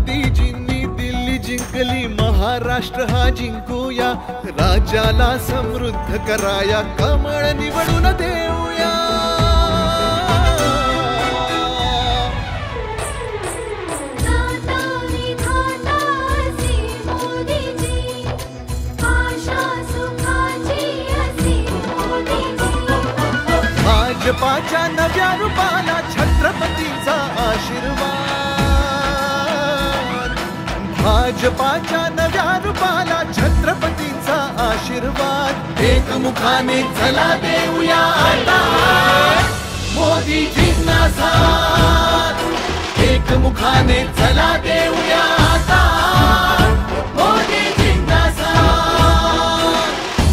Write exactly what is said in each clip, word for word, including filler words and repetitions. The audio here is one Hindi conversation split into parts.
मोदीजींनी दिल्ली जिंकली, महाराष्ट्र हा जिंकूया, राज्याला समृद्ध कराया, कमळ निवडून देऊया। भाजपाच्या नव्या रूपाला छत्रपतींचा आशीर्वाद, भाजपाच्या नव्या रूपाला छत्रपतींचा आशीर्वाद, एकमुखाने चला देऊया आता मोदीजींना साथ, एकमुखाने चला देऊया आता मोदीजींना साथ।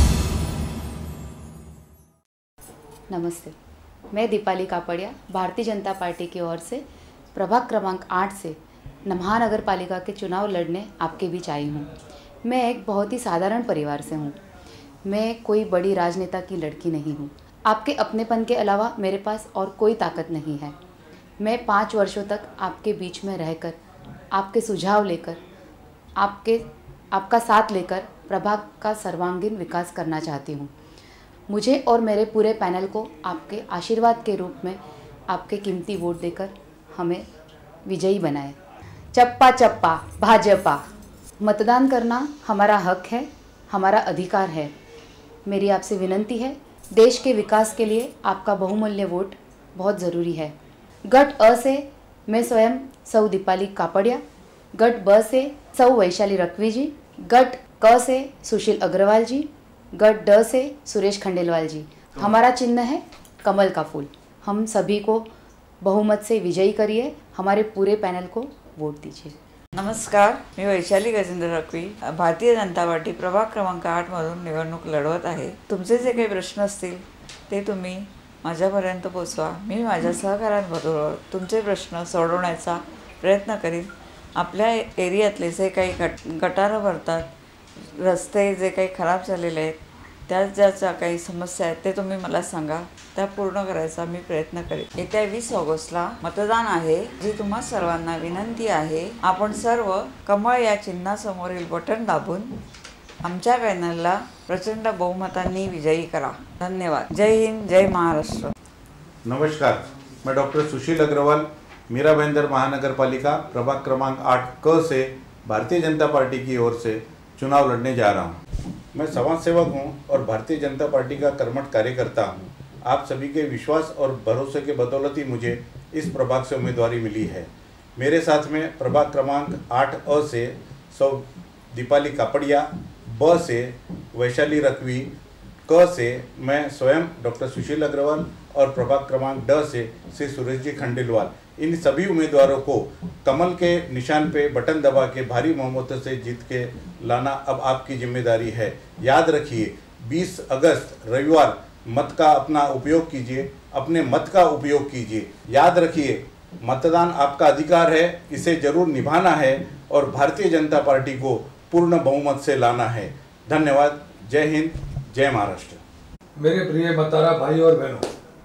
नमस्ते, मैं दीपाली कापड़िया भारतीय जनता पार्टी की ओर से प्रभाग क्रमांक आठ से महानगर पालिका के चुनाव लड़ने आपके बीच आई हूँ। मैं एक बहुत ही साधारण परिवार से हूँ। मैं कोई बड़ी राजनेता की लड़की नहीं हूँ। आपके अपनेपन के अलावा मेरे पास और कोई ताकत नहीं है। मैं पाँच वर्षों तक आपके बीच में रहकर, आपके सुझाव लेकर, आपके आपका साथ लेकर प्रभाग का सर्वांगीण विकास करना चाहती हूँ। मुझे और मेरे पूरे पैनल को आपके आशीर्वाद के रूप में आपके कीमती वोट देकर हमें विजयी बनाएं। चप्पा चप्पा भाजपा, मतदान करना हमारा हक है, हमारा अधिकार है। मेरी आपसे विनंती है, देश के विकास के लिए आपका बहुमूल्य वोट बहुत ज़रूरी है। गट अ से मैं स्वयं सौ दीपाली कापड़िया, गट ब से सौ वैशाली रखवी जी, गट क से सुशील अग्रवाल जी, गट ड से सुरेश खंडेलवाल जी। हमारा चिन्ह है कमल का फूल। हम सभी को बहुमत से विजयी करिए, हमारे पूरे पैनल को वोट दीजिए। नमस्कार, मी वैशाली गजेंद्र रखवी भारतीय जनता पार्टी प्रभाग क्रमांक आठ मधून निवडणूक लढवत आहे। तुमचे जे काही प्रश्न असतील ते तुम्ही माझ्यापर्यंत पोहोचवा। मी माझ्या सहकाऱ्यांबरोबर तुमचे प्रश्न सोडवण्याचा प्रयत्न करीन। आपल्या एरियातले जे काही गट गटारं भरतात, रस्ते जे काही खराब झालेले आहेत, त्या ज्याच्या काही समस्या आहेत ते तुम्ही मला सांगा, त्या पूर्ण करायचा मी प्रयत्न करेन। येत्या वीस ऑगस्टला मतदान आहे, जी तुम्हा सर्वांना विनंती आहे, आपण सर्व कमळ या चिन्हासमोरील बटन दाबून आमच्या पॅनलला प्रचंड बहुमतांनी विजयी करा। धन्यवाद। जय हिंद, जय महाराष्ट्र। नमस्कार, मैं डॉक्टर सुशील अग्रवाल मीरा भाईंदर महानगर पालिका प्रभाग क्रमांक आठ क से भारतीय जनता पार्टी की ओर से चुनाव लड़ने जा रहा हूं। मैं समाज सेवक हूं और भारतीय जनता पार्टी का कर्मठ कार्यकर्ता हूं। आप सभी के विश्वास और भरोसे के बदौलत ही मुझे इस प्रभाग से उम्मीदवारी मिली है। मेरे साथ में प्रभाग क्रमांक आठ अ से सौ दीपाली कापड़िया, ब से वैशाली रखवी, क से मैं स्वयं डॉक्टर सुशील अग्रवाल और प्रभाग क्रमांक ड से श्री सुरेश जी खंडेलवाल, इन सभी उम्मीदवारों को कमल के निशान पे बटन दबा के भारी बहुमत से जीत के लाना अब आपकी जिम्मेदारी है। याद रखिए, बीस अगस्त रविवार मत का अपना उपयोग कीजिए, अपने मत का उपयोग कीजिए। याद रखिए, मतदान आपका अधिकार है, इसे जरूर निभाना है और भारतीय जनता पार्टी को पूर्ण बहुमत से लाना है। धन्यवाद। जय हिंद, जय महाराष्ट्र। मेरे प्रिय मतदाता भाई और बहनों,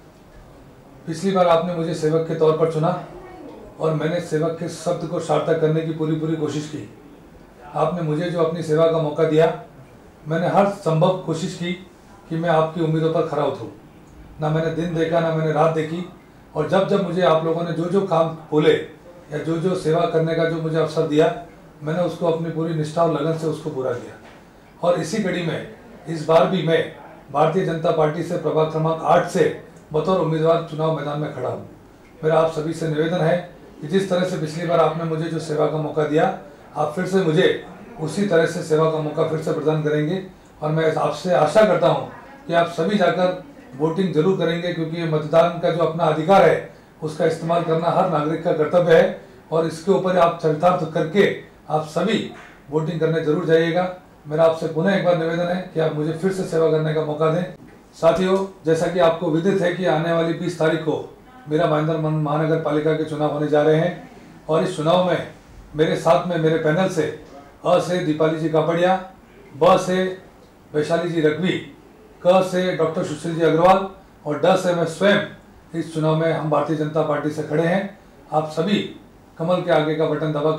पिछली बार आपने मुझे सेवक के तौर पर चुना और मैंने सेवक के शब्द को सार्थक करने की पूरी पूरी कोशिश की। आपने मुझे जो अपनी सेवा का मौका दिया, मैंने हर संभव कोशिश की कि मैं आपकी उम्मीदों पर खरा उतरूं। ना मैंने दिन देखा, ना मैंने रात देखी, और जब जब मुझे आप लोगों ने जो जो काम बोले या जो जो सेवा करने का जो मुझे अवसर दिया, मैंने उसको अपनी पूरी निष्ठा और लगन से उसको पूरा किया। और इसी कड़ी में इस बार भी मैं भारतीय जनता पार्टी से प्रभाग क्रमांक आठ से बतौर उम्मीदवार चुनाव मैदान में खड़ा हूँ। मेरा आप सभी से निवेदन है कि जिस तरह से पिछली बार आपने मुझे जो सेवा का मौका दिया, आप फिर से मुझे उसी तरह से सेवा का मौका फिर से प्रदान करेंगे। और मैं आपसे आशा करता हूँ कि आप सभी जाकर वोटिंग जरूर करेंगे, क्योंकि ये मतदान का जो अपना अधिकार है उसका इस्तेमाल करना हर नागरिक का कर्तव्य है। और इसके ऊपर आप चरितार्थ करके आप सभी वोटिंग करने जरूर जाइएगा। मेरा आपसे पुनः एक बार निवेदन है कि आप मुझे फिर से सेवा करने का मौका दें। साथियों, जैसा कि आपको विदित है कि आने वाली बीस तारीख को मीरा भाईंदर महानगर पालिका के चुनाव होने जा रहे हैं, और इस चुनाव में मेरे साथ में मेरे पैनल से अ से दीपाली जी कापड़िया, ब से वैशाली जी रखवी, क से डॉक्टर सुशील जी अग्रवाल और ड से मैं स्वयं इस चुनाव में हम भारतीय जनता पार्टी से खड़े हैं। आप सभी कमल के आगे का बटन दबाकर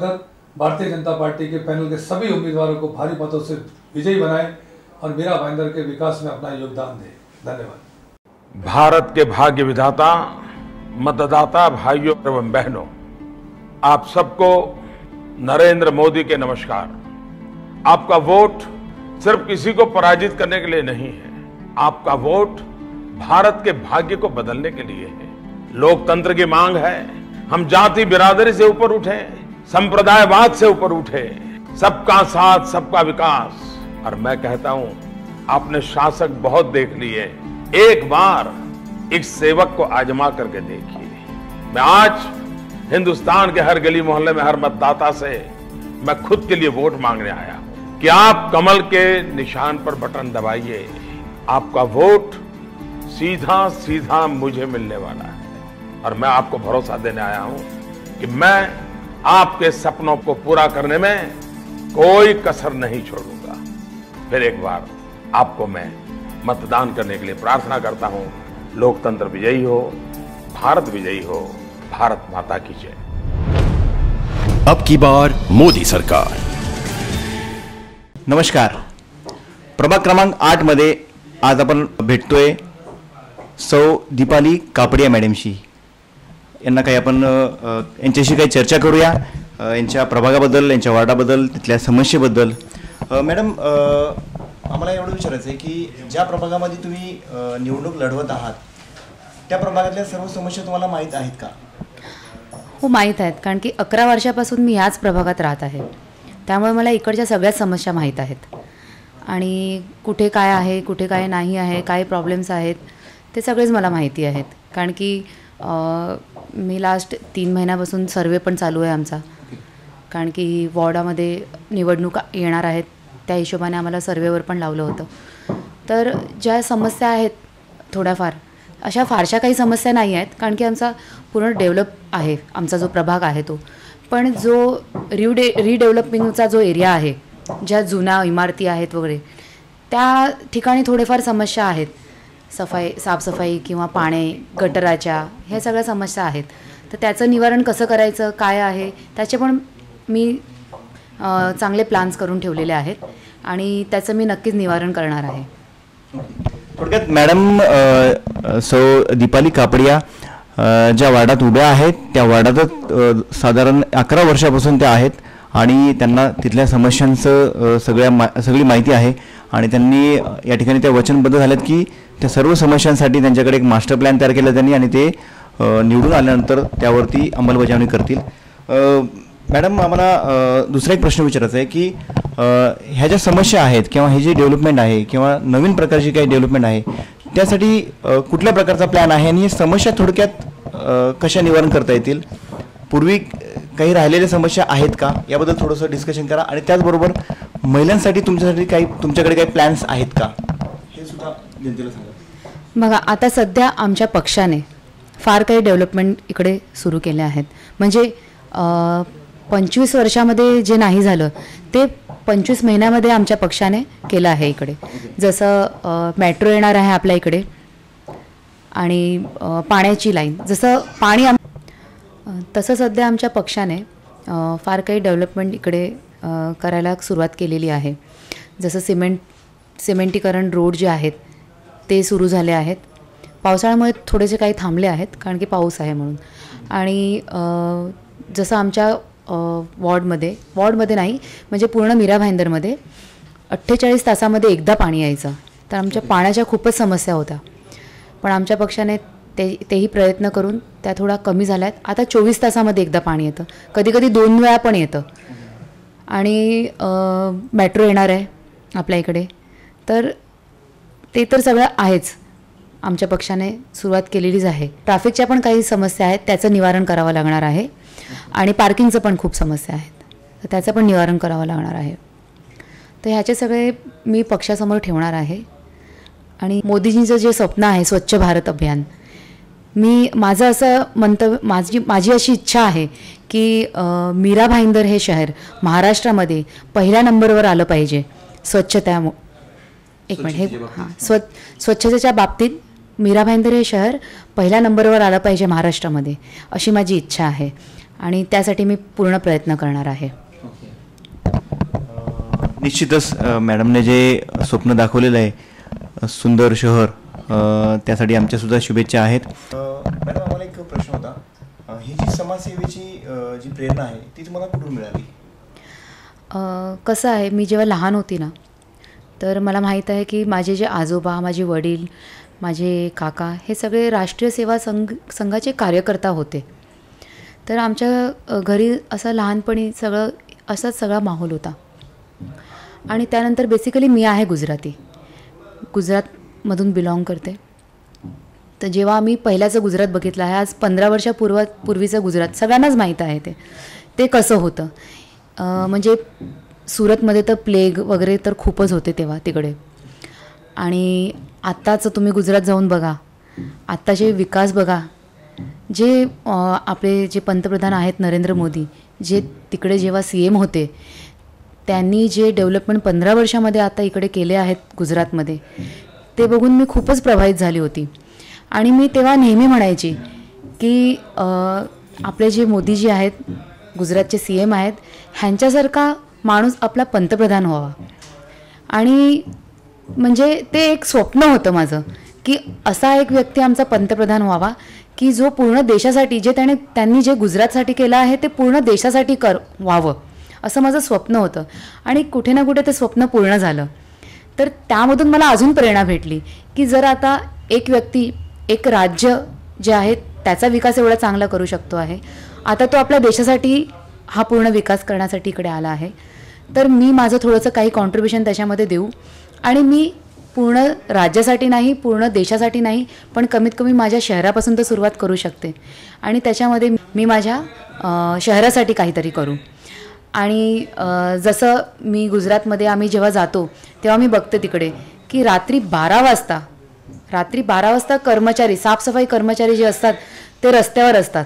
भारतीय जनता पार्टी के पैनल के सभी उम्मीदवारों को भारी मतों से विजयी बनाएं और मीरा भाईंदर के विकास में अपना योगदान दें। धन्यवाद। भारत के भाग्य विधाता, मतदाता भाइयों एवं बहनों, आप सबको नरेंद्र मोदी के नमस्कार। आपका वोट सिर्फ किसी को पराजित करने के लिए नहीं है, आपका वोट भारत के भाग्य को बदलने के लिए है। लोकतंत्र की मांग है हम जाति बिरादरी से ऊपर उठे, संप्रदायवाद से ऊपर उठे, सबका साथ सबका विकास। और मैं कहता हूं, आपने शासक बहुत देख लिए, एक बार एक सेवक को आजमा करके देखिए। मैं आज हिंदुस्तान के हर गली मोहल्ले में हर मतदाता से मैं खुद के लिए वोट मांगने आया हूं कि आप कमल के निशान पर बटन दबाइए। आपका वोट सीधा सीधा मुझे मिलने वाला है और मैं आपको भरोसा देने आया हूं कि मैं आपके सपनों को पूरा करने में कोई कसर नहीं छोड़ूंगा। फिर एक बार आपको मैं मतदान करने के लिए प्रार्थना करता हूं। लोकतंत्र विजयी हो, भारत विजयी हो, भारत माता की जय। अब की बार मोदी सरकार। नमस्कार। प्रभाग क्रमांक आठ मध्ये आज आपण भेटतोय सौ दीपाली कापडिया मॅडमशी। यांना काही आपण यांच्याशी काही चर्चा करूया, यांच्या प्रभागाबद्दल, यांच्या वार्डाबद्दल, तिथल्या समस्येबद्दल। मॅडम, आम्हाला एवढं विचारायचं आहे की ज्या प्रभागामध्ये तुम्ही निवडणूक लढवत आहात त्या प्रभागातल्या सर्व समस्या तुम्हाला माहीत आहेत का? हो, माहीत आहेत, कारण की अकरा वर्षापासून मी याच प्रभागात राहत आहे, त्यामुळे मला इकडच्या सगळ्याच समस्या माहीत आहेत आणि कुठे काय आहे, कुठे काय नाही आहे, काय प्रॉब्लेम्स आहेत ते सगळेच मला माहिती आहेत। कारण की मी लास्ट तीन महिन्यापासून सर्वे पण चालू आहे आमचा, कारण की वॉर्डामध्ये निवडणुका येणार आहेत, त्या हिशोबाने आम्हाला सर्वेवर पण लावलं होतं। तर ज्या समस्या आहेत थोड्याफार, अशा फारशा काही समस्या नाही आहेत, कारण की आमचा पूर्ण डेव्हलप आहे आमचा जो प्रभाग आहे तो। पण जो रिडे रिडेव्हलपिंगचा जो एरिया आहे, ज्या जुन्या इमारती आहेत वगैरे, त्या ठिकाणी थोडेफार समस्या आहेत, सफाई साफसफाई किंवा पाणी गटराच्या, ह्या सगळ्या समस्या आहेत। तर त्याचं निवारण कसं करायचं, काय आहे, त्याचे पण मी चांगले प्लॅन्स करून ठेवलेले आहेत आणि त्याचं मी नक्कीच निवारण करणार आहे। थोडक्यात मॅडम, सौ दीपाली कापडिया ज्या वार्डात उभ्या आहेत त्या वार्डात साधारण अकरा वर्षापासून त्या आहेत आणि त्यांना तिथल्या समस्यांचं सगळ्या मा सगळी माहिती आहे आणि त्यांनी या ठिकाणी त्या वचनबद्ध झाल्यात की त्या सर्व समस्यांसाठी त्यांच्याकडे एक मास्टर प्लॅन तयार केला त्यांनी आणि ते निवडून आल्यानंतर त्यावरती अंमलबजावणी करतील। मॅडम, आम्हाला दुसरा एक प्रश्न विचारायचा आहे की ह्या ज्या समस्या आहेत किंवा हे जे डेव्हलपमेंट आहे किंवा नवीन प्रकारची काही डेव्हलपमेंट आहे त्यासाठी कुठल्या प्रकारचा प्लॅन आहे आणि समस्या थोडक्यात कशा निवारण करता येतील? पूर्वी काही राहिलेल्या समस्या आहेत का याबद्दल थोडंसं डिस्कशन करा आणि त्याचबरोबर महिलांसाठी तुमच्यासाठी काही तुमच्याकडे काही प्लॅन्स आहेत का हे सुद्धा जनतेला सांगा। बघा, आता सध्या आमच्या पक्षाने फार काही डेव्हलपमेंट इकडे सुरू केले आहेत, म्हणजे पंचवीस वर्षामध्ये जे नाही झालं ते पंचवीस महिन्यामध्ये आमच्या पक्षाने केलं आहे इकडे। जसं मेट्रो येणार आहे आपल्या इकडे आणि पाण्याची लाईन, जसं पाणी तसं सध्या आमच्या पक्षाने फार काही डेव्हलपमेंट इकडे करायला सुरुवात केलेली आहे। जसं सिमेंट सिमेंटीकरण रोड जे आहेत ते सुरू झाले आहेत। पावसाळ्यामुळे थोडेसे काही थांबले आहेत कारण की पाऊस आहे म्हणून। आणि जसं आमच्या वॉर्डमध्ये वॉर्डमध्ये नाही म्हणजे पूर्ण मीरा भाईंदरमध्ये अठ्ठेचाळीस तासामध्ये एकदा पाणी यायचं, तर आमच्या पाण्याच्या खूपच समस्या होत्या, पण आमच्या पक्षाने ते तेही प्रयत्न करून त्या थोडा कमी झाल्या आहेत। आता चोवीस तासामध्ये एकदा पाणी येतं, कधी कधी दोन वेळा पण येतं। आणि मेट्रो येणार आहे आपल्या इकडे, तर ते तर सगळं आहेच, आमच्या पक्षाने सुरुवात केलेलीच आहे। ट्रॅफिकच्या पण काही समस्या आहेत, त्याचं निवारण करावं लागणार आहे आणि पार्किंगचं पण खूप समस्या आहेत, तर त्याचं पण निवारण करावं लागणार आहे। तर ह्याचे सगळे मी पक्षासमोर ठेवणार आहे। आणि मोदीजींचं जे स्वप्न आहे स्वच्छ भारत अभियान, मी माझं असं मंतव्य माझी माझी अशी इच्छा आहे की मीरा भाईंदर हे शहर महाराष्ट्रामध्ये पहिल्या नंबरवर आलं पाहिजे स्वच्छता। एक मिनिट, हे हां स्व स्वच्छतेच्या बाबतीत मीरा भाईंदर हे शहर पहिल्या नंबरवर आलं पाहिजे महाराष्ट्रामध्ये, अशी माझी इच्छा आहे आणि त्यासाठी मी पूर्ण प्रयत्न करणार आहे। निश्चितच अ, मॅडमने जे स्वप्न दाखवलेलं आहे अ, सुंदर शहर, अ, त्यासाठी आमच्यासुद्धा शुभेच्छा आहेत. मॅडम, आम्हाला एक प्रश्न होता. अ, ही जी समाजसेवेची अ, जी प्रेरणा आहे ती तुम्हाला कुठून मिळाली? अ, कसं आहे, मी जेव्हा लहान होती ना, तर मला माहीत आहे की माझे जे आजोबा, माझे वडील, माझे काका हे सगळे राष्ट्रीय सेवा संघ संघाचे कार्यकर्ता होते. तर आमच्या अ, घरी असं लहानपणी सगळं असाच सगळा माहोल होता. आणि त्यानंतर बेसिकली मी आहे गुजराती, गुजरातमधून बिलॉंग करते. तर जेव्हा आम्ही पहिल्याचं गुजरात बघितलं आहे, आज पंधरा वर्षापूर्व पूर्वीचं गुजरात सगळ्यांनाच माहीत आहे ते ते कसं होतं. अ, म्हणजे सुरतमध्ये तर प्लेग वगैरे तर खूपच होते तेव्हा तिकडे. आणि आत्ताचं तुम्ही गुजरात जाऊन बघा, आत्ताचे विकास बघा. जे अ, आपले जे पंतप्रधान आहेत नरेंद्र मोदी, जे तिकडे जेव्हा सी एम होते, त्यांनी जे डेव्हलपमेंट पंधरा वर्षामध्ये आता इकडे केले आहेत गुजरातमध्ये, ते बघून मी खूपच प्रभावित झाली होती. आणि मी तेव्हा नेहमी म्हणायची की अ, आपले जे मोदीजी आहेत, गुजरातचे सी एम आहेत, ह्यांच्यासारखा माणूस आपला पंतप्रधान व्हावा. आणि म्हणजे ते एक स्वप्न होतं माझं की असा एक व्यक्ती आमचा पंतप्रधान व्हावा की जो पूर्ण देशासाठी, जे त्याने त्यांनी जे गुजरातसाठी केलं आहे ते पूर्ण देशासाठी कर व्हावं, असं माझं स्वप्न होतं. आणि कुठे ना कुठे ते स्वप्न पूर्ण झालं. तर त्यामधून मला अजून प्रेरणा भेटली की जर आता एक व्यक्ती, एक राज्य जे आहे त्याचा विकास एवढा चांगला करू शकतो आहे, आता तो आपल्या देशासाठी हा पूर्ण विकास करण्यासाठी इकडे आला आहे, तर मी माझं थोडंसं काही कॉन्ट्रीब्युशन त्याच्यामध्ये देऊ. आणि मी पूर्ण राज्यासाठी नाही, पूर्ण देशासाठी नाही, पण कमीत कमी माझ्या शहरापासून तर सुरुवात करू शकते. आणि त्याच्यामध्ये मी माझ्या अ, शहरासाठी काहीतरी करू. आणि अ, जसं मी गुजरातमध्ये आम्ही जेव्हा जातो तेव्हा मी बघते तिकडे की रात्री बारा वाजता रात्री बारा वाजता कर्मचारी, साफसफाई कर्मचारी जे असतात ते रस्त्यावर असतात.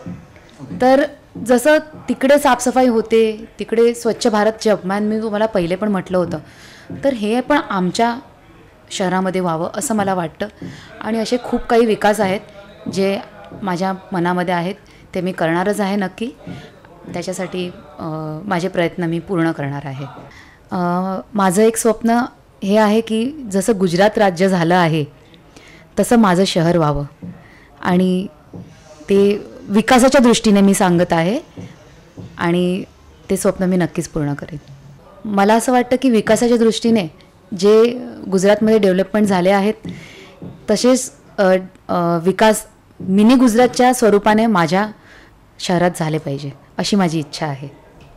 तर जसं तिकडे साफसफाई होते, तिकडे स्वच्छ भारतचे अभियान मी तुम्हाला पहिले पण म्हटलं होतं, तर हे पण आमच्या शहरामध्ये व्हावं असं मला वाटतं. आणि असे खूप काही विकास आहेत जे माझ्या मनामध्ये आहेत, ते मी करणारच आहे नक्की. त्याच्यासाठी अ, माझे प्रयत्न मी पूर्ण करणार आहे. अ, माझं एक स्वप्न हे आहे की जसं गुजरात राज्य झालं आहे तसं माझं शहर व्हावं. आणि ते विकासाच्या दृष्टीने मी सांगत आहे आणि ते स्वप्न मी नक्कीच पूर्ण करेन. मला असं वाटतं की विकासाच्या दृष्टीने जे गुजरातमध्ये डेव्हलपमेंट झाले आहेत तसेच अ, अ, विकास मिनी गुजरातच्या स्वरूपाने माझ्या शहरात झाले पाहिजे, अशी माझी इच्छा आहे.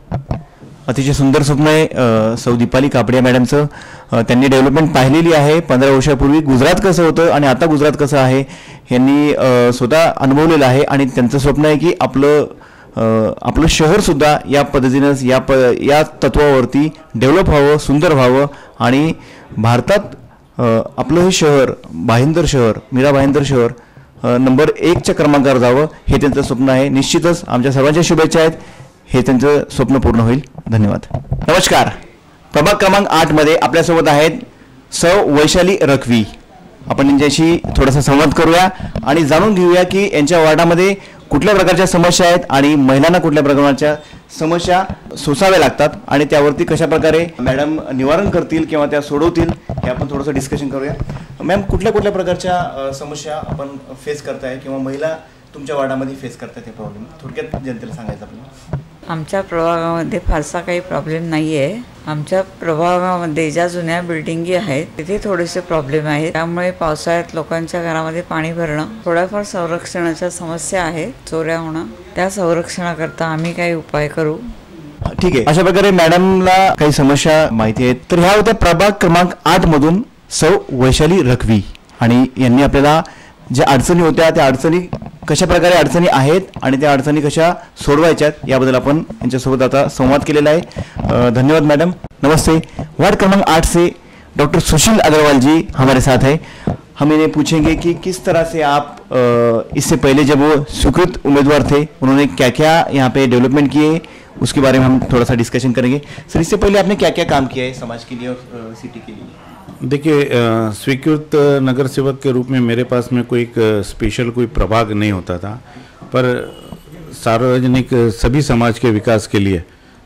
अतिशय सुंदर स्वप्न आहे अ, सौ दीपाली कापडिया मॅडमचं. अ, त्यांनी डेव्हलपमेंट पाहिलेली आहे. पंधरा वर्षापूर्वी गुजरात कसं होतं आणि आता गुजरात कसं आहे यांनी अ, स्वतः अनुभवलेलं आहे. आणि त्यांचं स्वप्न आहे की आपलं अ, आपलं शहरसुद्धा या पद्धतीनं या प या तत्वावरती डेव्हलप व्हावं, सुंदर व्हावं. आणि भारतात अ, आपलं हे शहर, भाईंदर शहर, मीरा भाईंदर शहर अ, नंबर एकच्या क्रमांकावर जावं, हे त्यांचं स्वप्न आहे. निश्चितच आमच्या सर्वांच्या शुभेच्छा आहेत, हे त्यांचं स्वप्न पूर्ण होईल. धन्यवाद. नमस्कार. प्रभाग क्रमांक आठमध्ये आपल्यासोबत आहेत सौ वैशाली रखवी. आपण यांच्याशी थोडासा संवाद करूया आणि जाणून घेऊया की यांच्या वार्डामध्ये कुठल्या प्रकारच्या समस्या आहेत आणि महिलांना कुठल्या प्रकारच्या समस्या सोसाव्या लागतात आणि त्यावरती कशा प्रकारे मॅडम निवारण करतील किंवा त्या सोडवतील, हे आपण थोडंसं डिस्कशन करूया. मॅम, कुठल्या कुठल्या प्रकारच्या अ, समस्या आपण फेस करताय किंवा महिला तुमच्या वार्डामध्ये फेस करतायत हे प्रॉब्लेम थोडक्यात जनतेला सांगायचं आपल्याला? आमच्या प्रभागामध्ये फारसा काही प्रॉब्लेम नाही आहे. आमच्या प्रभागामध्ये ज्या जुन्या बिल्डिंगी आहेत तिथे थोडेसे प्रॉब्लेम आहेत. त्यामुळे पावसाळ्यात लोकांच्या घरामध्ये पाणी भरणं, थोड्याफार संरक्षणाच्या समस्या आहेत, चोऱ्या होणं. त्या संरक्षणाकरता आम्ही काही उपाय करू. ठीक आहे. अशा प्रकारे मॅडमला काही समस्या माहिती आहेत. तर ह्या होत्या प्रभाग क्रमांक आठ मधून सौ वैशाली रखवी. आणि यांनी आपल्याला ज्या अडचणी होत्या त्या अडचणी कशा प्रकारे अडचणी आहेत आणि त्या अडचणी कशा सोडवायच्यात याबद्दल आपण यांच्यासोबत आता संवाद केलेला आहे. अ, धन्यवाद मैडम. नमस्ते. वार्ड क्रमांक आठ से डॉक्टर सुशील अग्रवाल जी हमारे साथ है. हम इन्हें पूछेंगे कि किस तरह से आप अ, इससे पहले जब वो स्वीकृत उम्मीदवार थे उन्होंने क्या क्या यहाँ पे डेवलपमेंट किए, उसके बारे में हम थोड़ा सा डिस्कशन करेंगे. सर, इससे पहले आपने क्या क्या काम किया है समाज के लिए और सिटी के लिए? देखिए, स्वीकृत नगर सेवक के रूप में मेरे पास में कोई एक स्पेशल कोई प्रभाग नहीं होता था, पर सार्वजनिक सभी समाज के विकास के लिए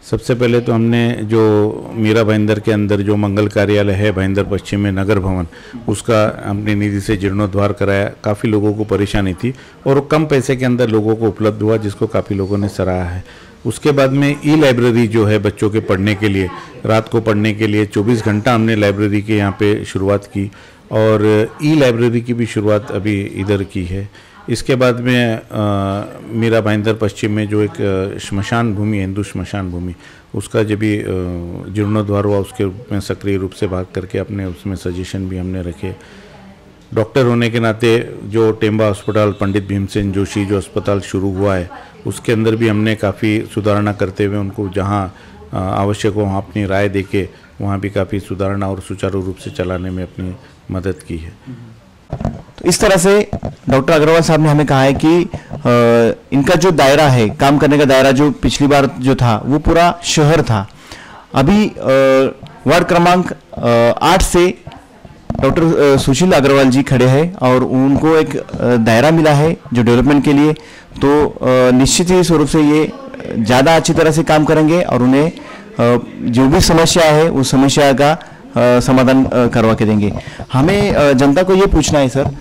सबसे पहले तो हमने जो मीरा भाईंदर के अंदर जो मंगल कार्यालय है भाईंदर पश्चिम में नगर भवन, उसका अपनी निधि से जीर्णोद्धार कराया। काफ़ी लोगों को परेशानी थी और वो कम पैसे के अंदर लोगों को उपलब्ध हुआ, जिसको काफ़ी लोगों ने सराहा है। उसके बाद में ई लाइब्रेरी जो है बच्चों के पढ़ने के लिए, रात को पढ़ने के लिए चौबीस घंटा हमने लाइब्रेरी के यहाँ पे शुरुआत की और ई लाइब्रेरी की भी शुरुआत अभी इधर की है। इसके बाद में आ, मीरा भाईंदर पश्चिम में जो एक श्मशान भूमि, हिंदू श्मशान भूमि, उसका जब भी जीर्णोद्धार हुआ उसके में सक्रिय रूप से भाग करके अपने उसमें सजेशन भी हमने रखे। डॉक्टर होने के नाते जो टेम्बा अस्पताल, पंडित भीमसेन जोशी जो अस्पताल शुरू हुआ है, उसके अंदर भी हमने काफ़ी सुधारणा करते हुए उनको जहाँ आवश्यक हो वहाँ अपनी राय देके वहाँ भी काफ़ी सुधारणा और सुचारू रूप से चलाने में अपनी मदद की है। तो इस तरह से डॉक्टर अग्रवाल साहब ने हमें कहा है कि आ, इनका जो दायरा है, काम करने का दायरा जो पिछली बार जो था वो पूरा शहर था। अभी वार्ड क्रमांक आठ से डॉक्टर सुशील अग्रवाल जी खड़े हैं और उनको एक दायरा मिला है जो डेवलपमेंट के लिए, तो निश्चित ही स्वरूप से ये ज़्यादा अच्छी तरह से काम करेंगे और उन्हें जो भी समस्या है उस समस्या का समाधान करवा के देंगे। हमें जनता को ये पूछना है सर,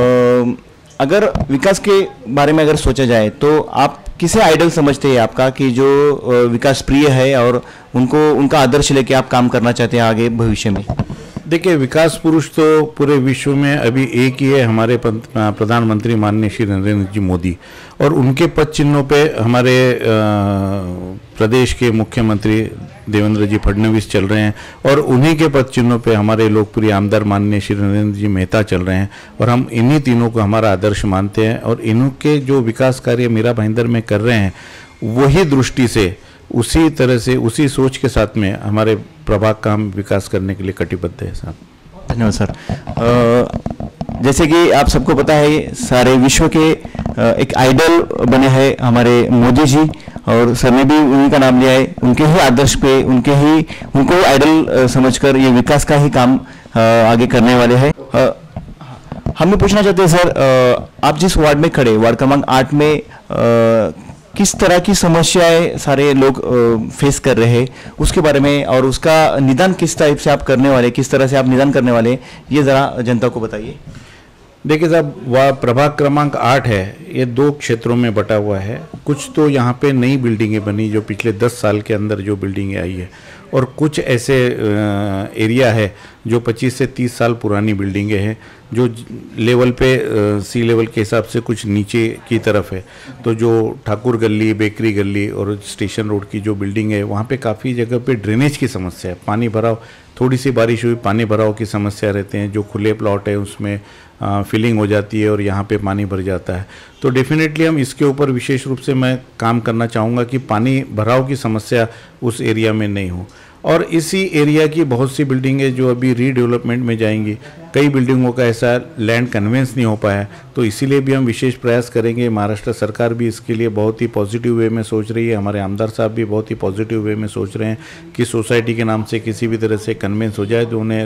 अगर विकास के बारे में अगर सोचा जाए तो आप किसे आइडल समझते हैं आपका, कि जो विकास प्रिय है और उनको उनका आदर्श लेके आप काम करना चाहते हैं आगे भविष्य में? देखिए, विकास पुरुष तो पूरे विश्व में अभी एक ही है, हमारे प्रधानमंत्री माननीय श्री नरेंद्र जी मोदी, और उनके पद चिन्हों पे हमारे प्रदेश के मुख्यमंत्री देवेंद्र जी फडणवीस चल रहे हैं और उन्हीं के पद चिन्हों पे हमारे लोकप्रिय आमदार माननीय श्री नरेंद्र जी मेहता चल रहे हैं और हम इन्हीं तीनों को हमारा आदर्श मानते हैं और इनके जो विकास कार्य मीरा भाईंदर में कर रहे हैं वही दृष्टि से, उसी तरह से, उसी सोच के साथ में हमारे प्रभाग का हम विकास करने के लिए कटिबद्ध है साहब। धन्यवाद सर। आ, जैसे कि आप सबको पता है, सारे विश्व के एक आइडल बने हैं हमारे मोदी जी और सर ने भी उन्हीं का नाम लिया है। उनके ही आदर्श पे, उनके ही उनको आइडल समझकर ये विकास का ही काम आगे करने वाले हैं। हमें पूछना चाहते हैं सर, आप जिस वार्ड में खड़े, वार्ड क्रमांक आठ में, किस तरह की समस्याएं सारे लोग फेस कर रहे हैं उसके बारे में, और उसका निदान किस टाइप से आप करने वाले, किस तरह से आप निदान करने वाले, ये ज़रा जनता को बताइए। देखिए साहब, वह प्रभाग क्रमांक आठ है, ये दो क्षेत्रों में बटा हुआ है। कुछ तो यहाँ पे नई बिल्डिंगें बनी जो पिछले दस साल के अंदर जो बिल्डिंगें आई है, और कुछ ऐसे एरिया है जो पच्चीस से तीस साल पुरानी बिल्डिंगें हैं जो लेवल पे सी लेवल के हिसाब से कुछ नीचे की तरफ है। तो जो ठाकुर गली, बेकरी गली और स्टेशन रोड की जो बिल्डिंग है, वहाँ पे काफ़ी जगह पे ड्रेनेज की समस्या है, पानी भराव, थोड़ी सी बारिश हुई पानी भराव की समस्या रहते हैं। जो खुले प्लॉट है उसमें आ, फिलिंग हो जाती है और यहाँ पे पानी भर जाता है। तो डेफिनेटली हम इसके ऊपर विशेष रूप से मैं काम करना चाहूँगा कि पानी भराव की समस्या उस एरिया में नहीं हो। और इसी एरिया की बहुत सी बिल्डिंगें जो अभी रीडेवलपमेंट में जाएंगी, कई बिल्डिंगों का ऐसा लैंड कन्वेंस नहीं हो पाया, तो इसीलिए भी हम विशेष प्रयास करेंगे। महाराष्ट्र सरकार भी इसके लिए बहुत ही पॉजिटिव वे में सोच रही है, हमारे आमदार साहब भी बहुत ही पॉजिटिव वे में सोच रहे हैं कि सोसाइटी के नाम से किसी भी तरह से कन्वेंस हो जाए तो उन्हें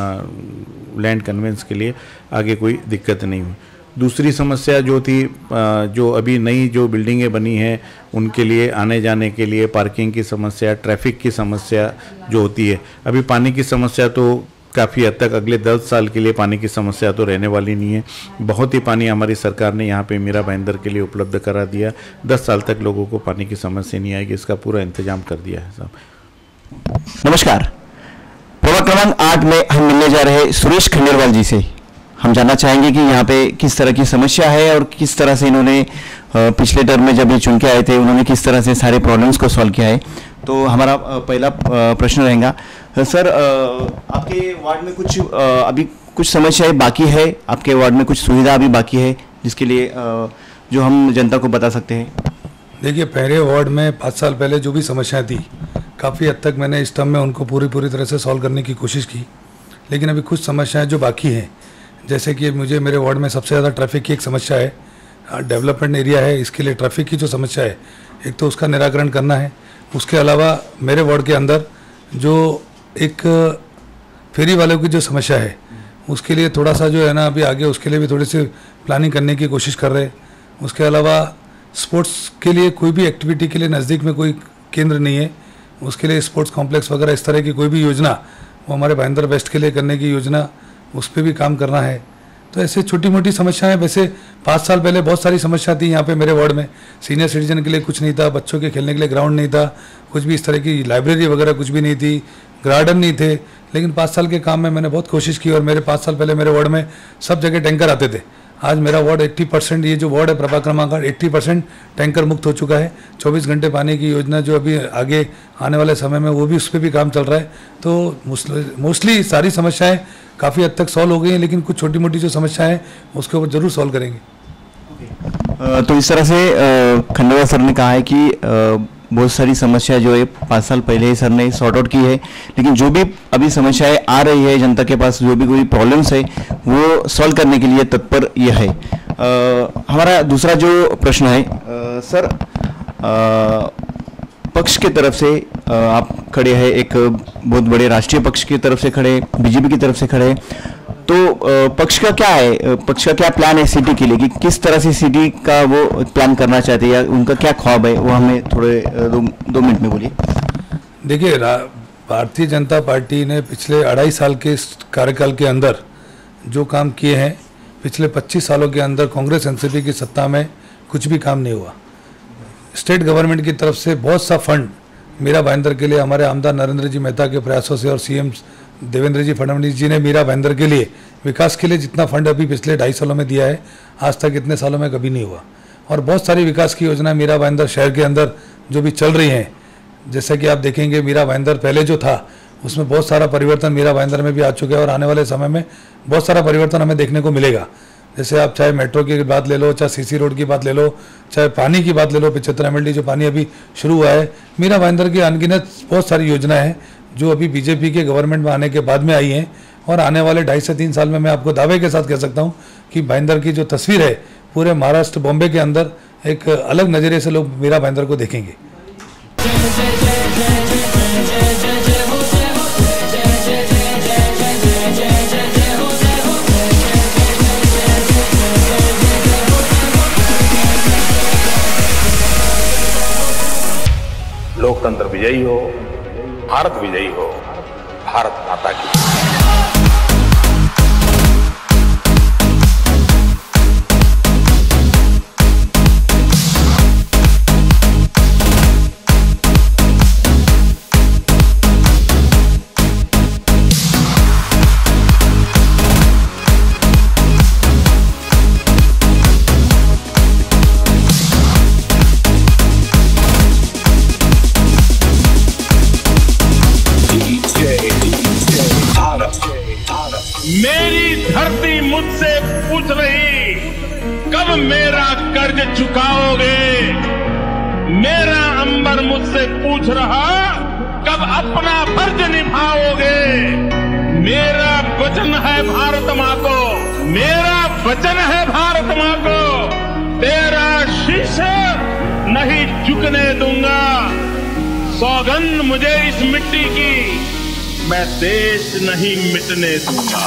लैंड कन्वेंस के लिए आगे कोई दिक्कत नहीं हुई। दूसरी समस्या जो थी, जो अभी नई जो बिल्डिंगें बनी हैं उनके लिए आने जाने के लिए पार्किंग की समस्या, ट्रैफिक की समस्या जो होती है, अभी पानी की समस्या तो काफ़ी हद तक अगले दस साल के लिए पानी की समस्या तो रहने वाली नहीं है। बहुत ही पानी हमारी सरकार ने यहाँ पे मीरा भाईंदर के लिए उपलब्ध करा दिया। दस साल तक लोगों को पानी की समस्या नहीं आएगी, इसका पूरा इंतजाम कर दिया है साहब। नमस्कार, प्रभाग क्रमांक आठ में हम मिलने जा रहे हैं सुरेश खंडेलवाल जी से। हम जानना चाहेंगे कि यहाँ पे किस तरह की समस्या है और किस तरह से इन्होंने पिछले टर्म में जब ये चुन के आए थे उन्होंने किस तरह से सारे प्रॉब्लम्स को सॉल्व किया है। तो हमारा पहला प्रश्न रहेगा, सर आपके वार्ड में कुछ अभी कुछ समस्याएं बाकी है, आपके वार्ड में कुछ सुविधा अभी बाकी है जिसके लिए जो हम जनता को बता सकते हैं? देखिए, पहले वार्ड में पाँच साल पहले जो भी समस्याएँ थी, काफ़ी हद तक मैंने इस टर्म में उनको पूरी पूरी तरह से सॉल्व करने की कोशिश की, लेकिन अभी कुछ समस्याएँ जो बाकी हैं, जैसे कि मुझे मेरे वार्ड में सबसे ज़्यादा ट्रैफिक की एक समस्या है, डेवलपमेंट एरिया है, इसके लिए ट्रैफिक की जो समस्या है एक तो उसका निराकरण करना है। उसके अलावा मेरे वार्ड के अंदर जो एक फेरी वालों की जो समस्या है उसके लिए थोड़ा सा जो है ना अभी आगे उसके लिए भी थोड़ी सी प्लानिंग करने की कोशिश कर रहे हैं। उसके अलावा स्पोर्ट्स के लिए कोई भी एक्टिविटी के लिए नज़दीक में कोई केंद्र नहीं है, उसके लिए स्पोर्ट्स कॉम्प्लेक्स वगैरह इस तरह की कोई भी योजना वो हमारे भाईंदर वेस्ट के लिए करने की योजना, उस पर भी काम करना है। तो ऐसे छोटी मोटी समस्याएं, वैसे पाँच साल पहले बहुत सारी समस्या थी यहाँ पे मेरे वार्ड में। सीनियर सिटीजन के लिए कुछ नहीं था, बच्चों के खेलने के लिए ग्राउंड नहीं था, कुछ भी इस तरह की लाइब्रेरी वगैरह कुछ भी नहीं थी, गार्डन नहीं थे। लेकिन पाँच साल के काम में मैंने बहुत कोशिश की और मेरे पाँच साल पहले मेरे वार्ड में सब जगह टैंकर आते थे। आज मेरा वार्ड अस्सी परसेंट, ये जो वार्ड है प्रभाग क्रमांक आठ, अस्सी परसेंट टैंकर मुक्त हो चुका है। चौबीस घंटे पानी की योजना जो अभी आगे आने वाले समय में वो भी, उस पर भी काम चल रहा है। तो मोस्टली सारी समस्याएं काफ़ी हद तक सॉल्व हो गई हैं, लेकिन कुछ छोटी मोटी जो समस्याएं हैं उसके ऊपर जरूर सॉल्व करेंगे। तो इस तरह से खंडेलवाल सर ने कहा है कि बहुत सारी समस्या जो है पाँच साल पहले ही सर ने सॉर्ट आउट की है, लेकिन जो भी अभी समस्याएं आ रही है जनता के पास, जो भी कोई प्रॉब्लम्स है वो सॉल्व करने के लिए तत्पर ये है। आ, हमारा दूसरा जो प्रश्न है, आ, सर आ, पक्ष के तरफ से आ, आप खड़े हैं, एक बहुत बड़े राष्ट्रीय पक्ष की तरफ से खड़े, बीजेपी की तरफ से खड़े, तो पक्ष का क्या है, पक्ष का क्या प्लान है सिटी के लिए, कि किस तरह से सिटी का वो प्लान करना चाहते हैं या उनका क्या ख्वाब है, वो हमें थोड़े दो, दो मिनट में बोलिए। देखिए, भारतीय जनता पार्टी ने पिछले अढ़ाई साल के कार्यकाल के अंदर जो काम किए हैं, पिछले पच्चीस सालों के अंदर कांग्रेस एनसीपी की सत्ता में कुछ भी काम नहीं हुआ। स्टेट गवर्नमेंट की तरफ से बहुत सा फंड मीरा भाईंदर के लिए हमारे आमदार नरेंद्र जी मेहता के प्रयासों से और सीएम देवेंद्र जी फडणवीस जी ने मीरा भाईंदर के लिए विकास के लिए जितना फंड अभी पिछले ढाई सालों में दिया है, आज तक इतने सालों में कभी नहीं हुआ। और बहुत सारी विकास की योजना मीरा भाईंदर शहर के अंदर जो भी चल रही हैं, जैसे कि आप देखेंगे मीरा भाईंदर पहले जो था उसमें बहुत सारा परिवर्तन मीरा भाईंदर में भी आ चुका है और आने वाले समय में बहुत सारा परिवर्तन हमें देखने को मिलेगा। जैसे आप चाहे मेट्रो की बात ले लो, चाहे सीसी रोड की बात ले लो, चाहे पानी की बात ले लो, पिछहत्तर एम एल डी जो पानी अभी शुरू हुआ है, मीरा भाईंदर की अनगिनत बहुत सारी योजनाएं हैं जो अभी बीजेपी के गवर्नमेंट में आने के बाद में आई हैं। और आने वाले ढाई से तीन साल में मैं आपको दावे के साथ कह सकता हूं कि भाईंदर की जो तस्वीर है पूरे महाराष्ट्र, बॉम्बे के अंदर एक अलग नज़रिए से लोग मीरा भाईंदर को देखेंगे। लोकतंत्र विजयी हो, भारत विजयी हो, भारत माता की। मेरी धरती मुझसे पूछ रही, कब मेरा कर्ज चुकाओगे? मेरा अंबर मुझसे पूछ रहा, कब अपना फर्ज निभाओगे? मेरा वचन है भारत माँ को, मेरा वचन है भारत माँ को, तेरा शीश नहीं झुकने दूंगा। सौगंध मुझे इस मिट्टी की, मैं देश नहीं मिटने दूंगा।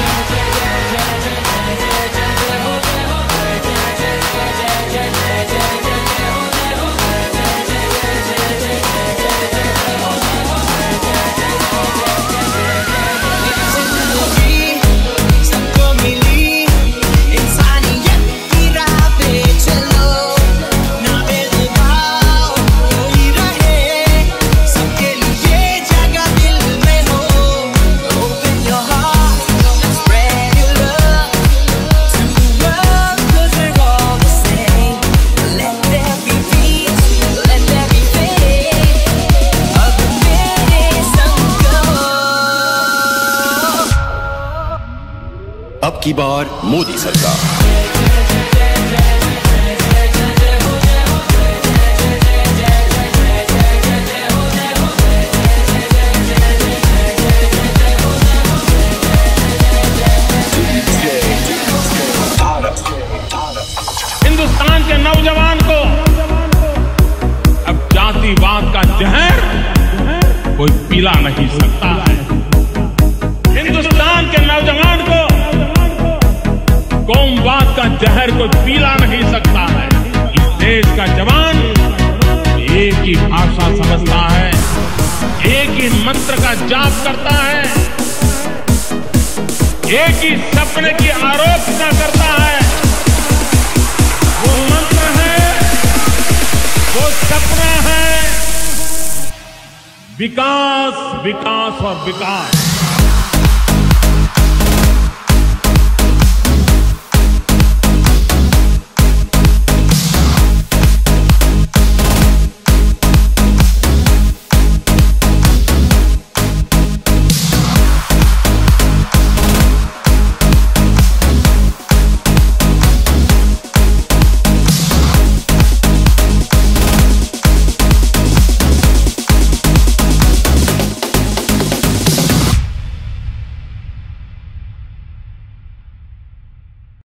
अब की बार मोदी सरकार। हिंदुस्तान के नौजवान को अब जातिवाद का जहर कोई पिला नहीं सकता है। हिंदुस्तान के नौजवान को कौमवाद का जहर कोई पीला नहीं सकता है। इस देश का जवान एक ही भाषा समझता है, एक ही मंत्र का जाप करता है, एक ही सपने की आराधना करता है। वो मंत्र है, वो सपना है, विकास, विकास और विकास।